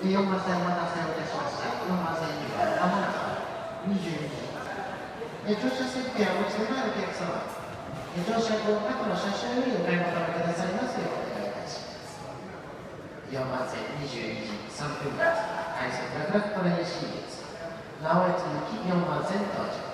4番線お待たせをいたしました。4番線にはまもなく22時。乗車設定をお持ちの前のお客様、乗車後、過去の車掌よりお買い求めくださいますようお願いいたします。4番線22時3分発、快速楽々トレインシリーズ、直江津行き4番線到着。